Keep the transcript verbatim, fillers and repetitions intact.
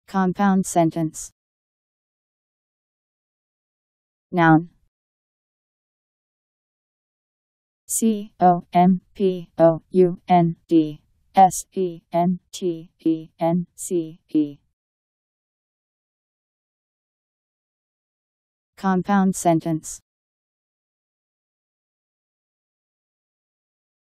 Compound sentence. Noun. C O M P O U N D S E N T E N C E. Compound sentence.